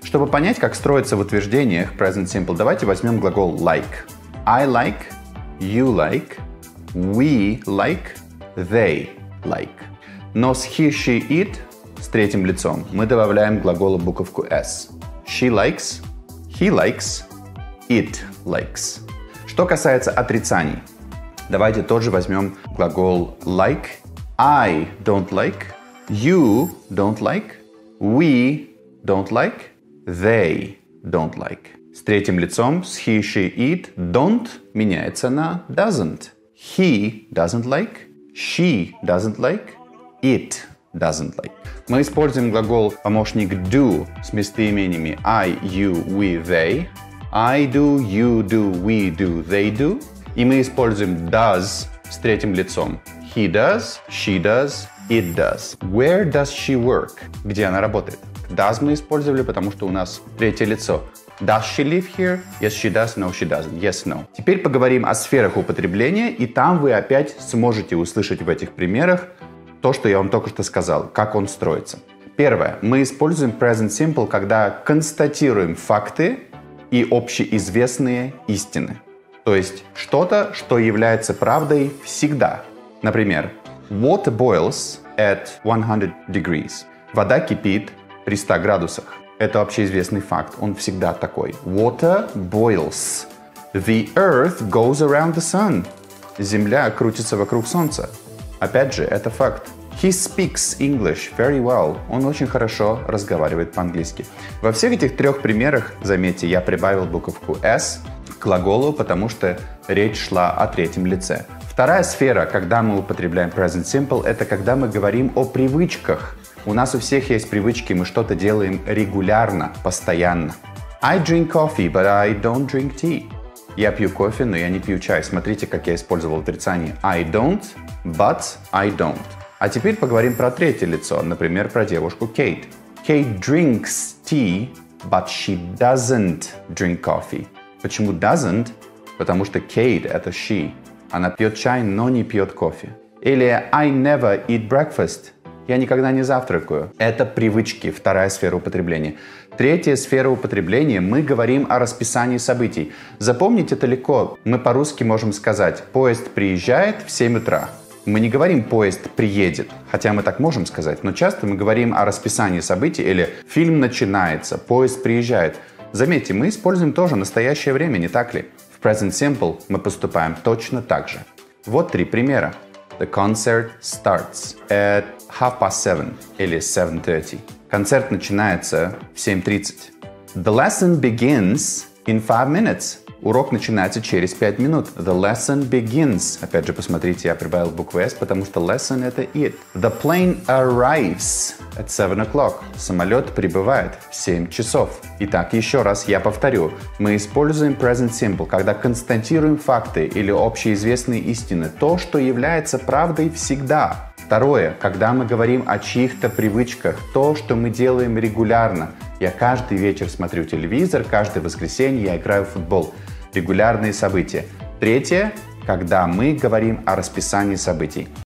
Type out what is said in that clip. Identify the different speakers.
Speaker 1: Чтобы понять, как строится в утверждениях present simple, давайте возьмем глагол like. I like, you like, we like, they like. Но с he, she, it, с третьим лицом, мы добавляем к глаголу буковку s. She likes, he likes, it likes. Что касается отрицаний, давайте тоже возьмем глагол like. I don't like, you don't like, we don't like, they don't like. С третьим лицом, с he, she, it, don't меняется на doesn't. He doesn't like, she doesn't like, it doesn't like. Мы используем глагол помощник do с местоимениями I, you, we, they. I do, you do, we do, they do. И мы используем does с третьим лицом. He does, she does, it does. Where does she work? Где она работает? Does мы использовали, потому что у нас третье лицо. Does she live here? Yes, she does. No, she doesn't. Yes, no. Теперь поговорим о сферах употребления, и там вы опять сможете услышать в этих примерах то, что я вам только что сказал, как он строится. Первое. Мы используем present simple, когда констатируем факты и общеизвестные истины. То есть что-то, что является правдой всегда. Например, water boils at 100 degrees. Вода кипит при 100 градусах. Это общеизвестный факт, он всегда такой. Water boils. The earth goes around the sun. Земля крутится вокруг солнца. Опять же, это факт. He speaks English very well. Он очень хорошо разговаривает по-английски. Во всех этих трех примерах, заметьте, я прибавил буковку S к глаголу, потому что речь шла о третьем лице. Вторая сфера, когда мы употребляем present simple, это когда мы говорим о привычках. У нас у всех есть привычки, мы что-то делаем регулярно, постоянно. I drink coffee, but I don't drink tea. Я пью кофе, но я не пью чай. Смотрите, как я использовал отрицание. I don't, but I don't. А теперь поговорим про третье лицо, например, про девушку Кейт. Kate drinks tea, but she doesn't drink coffee. Почему doesn't? Потому что Kate — это she. Она пьет чай, но не пьет кофе. Или I never eat breakfast. Я никогда не завтракаю. Это привычки, вторая сфера употребления. Третья сфера употребления, мы говорим о расписании событий. Запомнить это легко. Мы по-русски можем сказать: поезд приезжает в 7 утра. Мы не говорим «поезд приедет», хотя мы так можем сказать, но часто мы говорим о расписании событий или «фильм начинается», «поезд приезжает». Заметьте, мы используем тоже настоящее время, не так ли? В present simple мы поступаем точно так же. Вот три примера. The concert starts at 7:30 или 7:30. Концерт начинается в 7:30. The lesson begins in 5 minutes. Урок начинается через 5 минут. The lesson begins. Опять же, посмотрите, я прибавил букву S, потому что lesson — это it. The plane arrives at 7 o'clock. Самолет прибывает в 7 часов. Итак, еще раз я повторю. Мы используем present simple, когда констатируем факты или общеизвестные истины. То, что является правдой всегда. Второе, когда мы говорим о чьих-то привычках. То, что мы делаем регулярно. Я каждый вечер смотрю телевизор, каждое воскресенье я играю в футбол. Регулярные события. Третье, когда мы говорим о расписании событий.